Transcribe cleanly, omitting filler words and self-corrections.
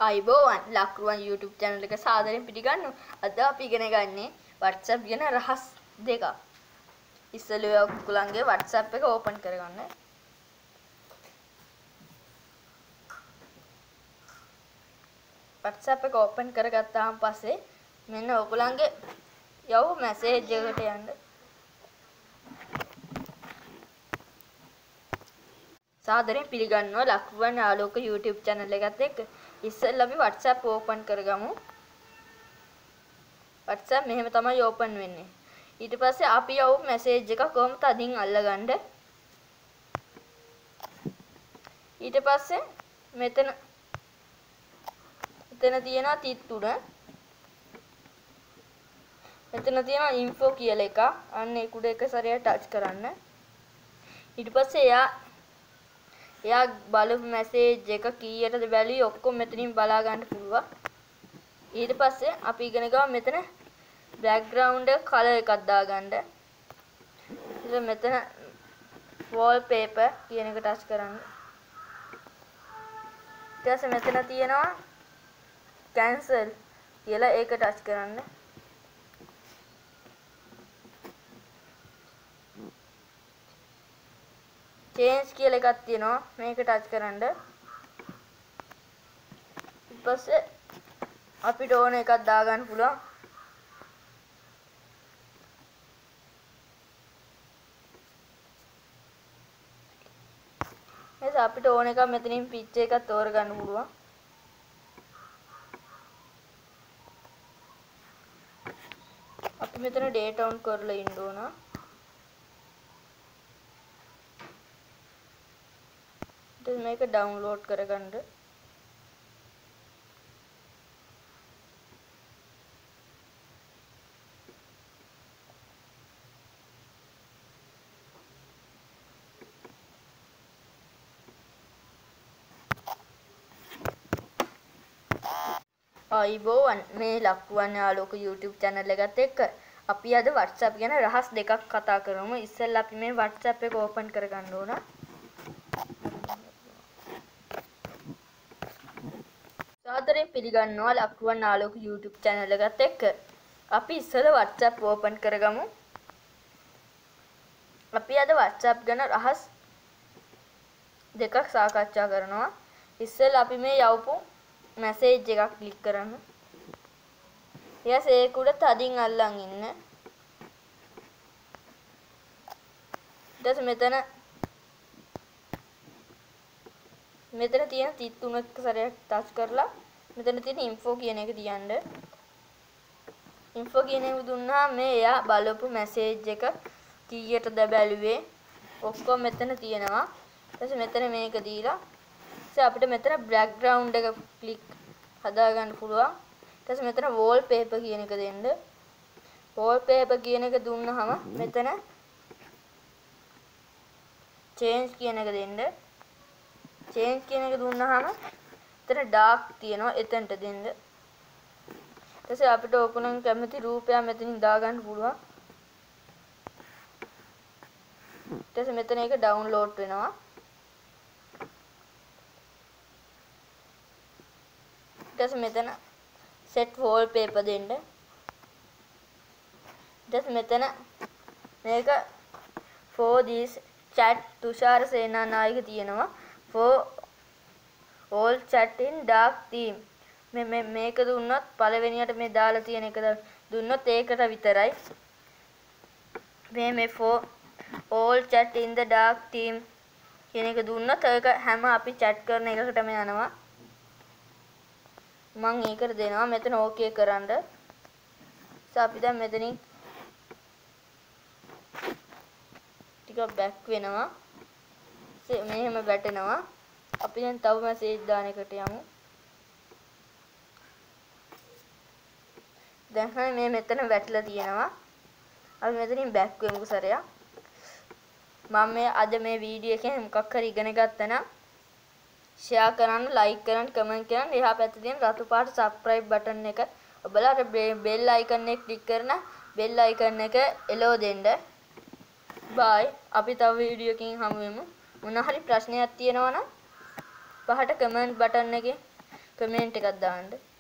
අයිබෝවන් ලක්රුවන් YouTube channel එක සාදරයෙන් පිළිගන්නවා. අද අපි ඉගෙන ගන්නේ WhatsApp ගැන රහස් දෙකක්. ඉස්සෙල්ලා ඔයගොල්ලන්ගේ WhatsApp එක ඕපන් කරගන්න. WhatsApp එක ඕපන් කරගත්තාම පස්සේ මෙන්න ඔයගොල්ලන්ගේ යව මැසේජ් එකට යන්න. සාදරයෙන් පිළිගන්නවා ලක්රුවන් ආලෝක YouTube channel එකත් එක්ක. ඉස්සෙල්ලා අපි WhatsApp ඕපන් කරගමු. WhatsApp මෙහෙම තමයි ඕපන් වෙන්නේ. ඊට පස්සේ අපි යවු මැසේජ් එක කොහොමද අදින් අල්ලගන්න. ඊට පස්සේ මෙතන තියෙනවා තිත් තුන. මෙතන තියෙනවා info කියලා එක. අන්න ඒක උඩ එක සැරයක් ටච් කරන්න. ඊට පස්සේ එයා බලපු මැසේජ් එක කීයටද බැලුවේ ඔක්කොම මෙතනින් බලා ගන්න පුළුවන්. ඊට පස්සේ අපි ඉගෙන ගමු මෙතන බෑග්ග්‍රවුන්ඩ් එක කලර් එකක් දාගන්න. ඉතින් මෙතන wallpaper කියන එක ටච් කරන්න. ඊට පස්සේ මෙතන තියෙනවා cancel කියලා ඒක ටච් කරන්න. change කියලා එකක් තියෙනවා මේක ටච් කරන්න. ඊට පස්සේ අපිට ඕන එකක් දාගන්න පුළුවන්. එතකොට අපිට ඕන එකක් මෙතනින් පිච් එකක් තෝරගන්න පුළුවන්. අපි මෙතන data on කරලා ඉන්න ඕන. ඊට මේක ඩවුන්ලෝඩ් කරගන්න. අයිබෝවන් මේ ලක්රුවන් ආලෝක YouTube channel එකත් එක්ක අපි අද WhatsApp ගැන රහස් දෙකක් කතා කරමු. ඉස්සෙල්ලා අපි මේ WhatsApp එක ඕපන් කරගන්න ඕන. සාදරයෙන් පිළිගන්නවා ලක්රුවන් ආලෝක YouTube channel එකත් එක්ක අපි ඉස්සෙල්ලා WhatsApp ඕපන් කරගමු. අපි අද WhatsApp ගැන රහස් දෙකක් සාකච්ඡා කරනවා. ඉස්සෙල්ලා අපි මේ යවපු මැසේජ් එකක් ක්ලික් කරන්න. ඊයස් ඒක උඩ තදින් අල්ලන් ඉන්න. ඊට මෙතන තියෙන තිත් තුනක් සැරයක් ටච් කරලා මෙතන තියෙන info කියන එක තියන්න. info කියන එක දුන්නා මේ එයා බලපු මැසේජ් එක කීයටද බැලුවේ ඔක්කොම මෙතන තියෙනවා. ඊට මෙතන මේක දීලා අපිට මෙතන බෑග්ග්‍රවුන්ඩ් එක ක්ලික් හදාගන්න පුළුවන්. ඊට පස්සේ මෙතන wallpaper කියන එක දෙන්න. wallpaper කියන එක දුන්නාම මෙතන change කියන එක දෙන්න. change කියන එක දුන්නාම මෙතන dark තියෙනවා එතනට දෙන්න. ඊට පස්සේ අපිට ඕකනම් කැමති රූපයක් මෙතනින් දාගන්න පුළුවන්. ඊට පස්සේ මෙතන ඒක ඩවුන්ලෝඩ් වෙනවා. ඊට මෙතන set wallpaper දෙන්න. ඊට මෙතන මේක for this chat Thushara Senanayake තියෙනවා for all chat in dark theme. මේක දුන්නොත් පළවෙනියට මේ දාලා තියෙන එක දුන්නොත් ඒකට විතරයි. මේ for all chat in the dark theme කියන එක දුන්නොත් ඒක හැම අපි chat කරන එකකටම යනවා. මම ඒකට දෙනවා මෙතන ඕකේ කරන්න. අපි දැන් මෙතනින් ටිකක් බෑක් වෙනවා. මෙහෙම වැටෙනවා. අපි දැන් තව මැසේජ් දාන එකට යමු. දැන් මේ මෙතන වැටලා තියෙනවා. අපි මෙතනින් බෑක් වෙමු සරයක්. මම අද මේ වීඩියෝ එකෙන් මොකක් හරි ඉගෙන ගත්තා නම් share කරන්න, like කරන්න, comment කරන්න. එහා පැත්තේ තියෙන රතු පාට subscribe button එක ඔබලා bell icon එක click කරන bell icon එක එලෝ දෙන්න. bye. අපි තව වීඩියෝ එකකින් හමු වෙමු. මොන හරි ප්‍රශ්නයක් තියෙනවා නම් පහට comment button එකේ කමෙන්ට් එකක් දාන්න.